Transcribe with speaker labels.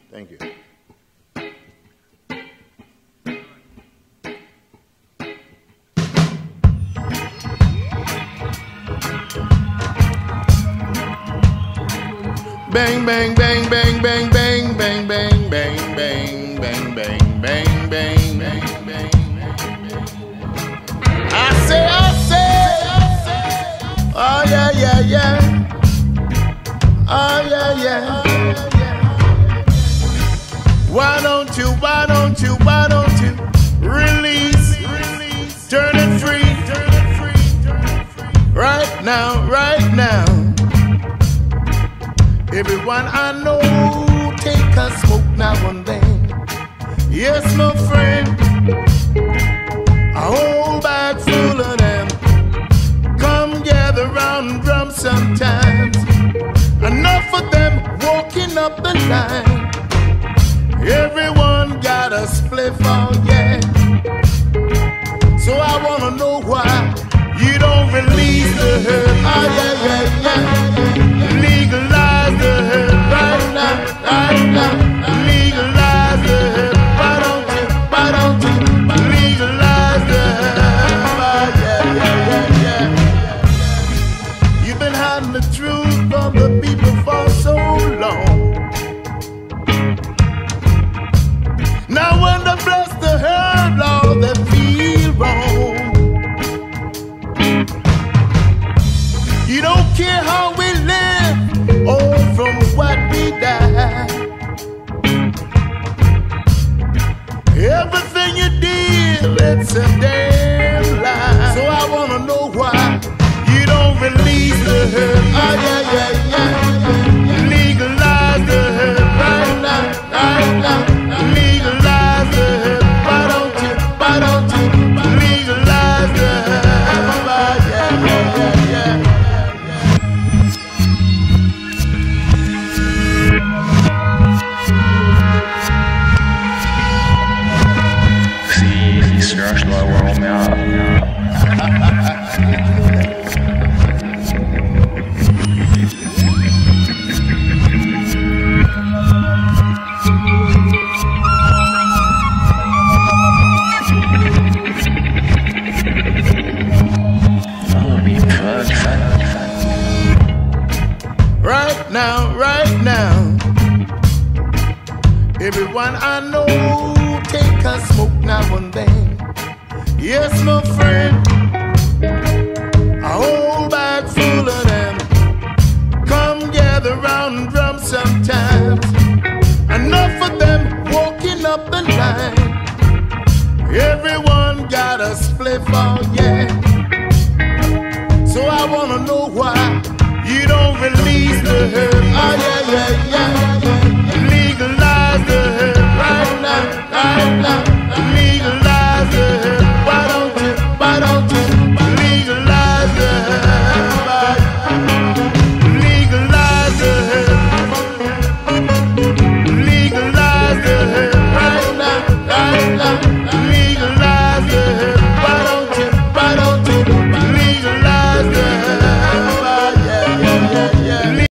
Speaker 1: Thank you. Bang, bang, bang, bang, bang, bang, bang, bang, bang, bang, bang, bang, bang, bang, bang, bang. I say, oh yeah, yeah, yeah. Oh yeah, yeah. Why don't you release, turn it free, right now, right now. Everyone I know take a smoke now and then. Yes, my friend, a whole bag full of them. Come gather round and drum sometimes. Enough of them walking up the line. Everyone got a spliff, oh yeah. So I wanna know why you don't release the herb. Oh yeah, yeah, yeah. Legalize the herb right now, right now. Legalize the herb. Why don't you legalize the herb? Oh yeah, yeah, yeah, yeah. You've been hiding the truth from the people for so long. Now when they bless the herb, Lord, they feel wrong. You don't care how we live or from what we die. Everything you did, it's a damn lie. So I wanna know why you don't release the herb. Oh yeah, yeah, yeah. Legalize the herb right now, right now. Legalize the herb. Why don't you legalize the herb? Oh yeah, yeah, yeah, yeah.
Speaker 2: Страшного волна.
Speaker 1: Right now, everyone I know take a smoke now and then. Yes, my friend, a whole bag full of them. Come gather round and drum sometimes. Enough of them walking up the line. Everyone got a spliff, oh yeah. So I wanna know why you don't release the herb. Oh yeah, yeah, yeah. Legalize the herb right now, right now.